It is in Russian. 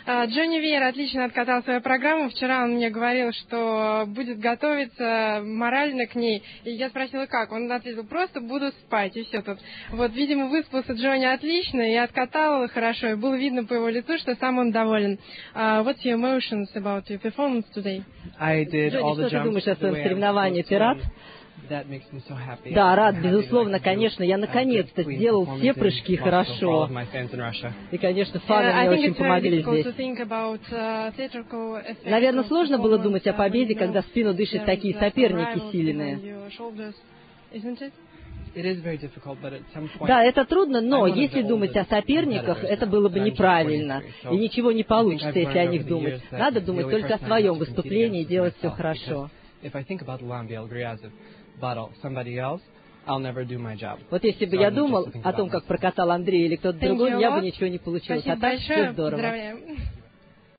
Джонни Вейер отлично откатал свою программу. Вчера он мне говорил, что будет готовиться морально к ней. И я спросила, как? Он ответил, просто буду спать, и все тут. Вот, видимо, выспался Джонни отлично и откатал хорошо. И было видно по его лицу, что сам он доволен. What's your emotions about your performance today? Джонни, что ты думаешь о своем соревновании? Ты рад? Да, рад, безусловно, конечно. Я наконец-то сделал все прыжки хорошо. И, конечно, фаны мне очень помогли здесь. Наверное, сложно было думать о победе, когда в спину дышат такие соперники сильные. Да, это трудно, но если думать о соперниках, это было бы неправильно. И ничего не получится, если о них думать. Надо думать только о своем выступлении и делать все хорошо. Вот если бы я думал о том, как прокатал Андрей или кто-то другой, я бы ничего не получилось. А так все здорово.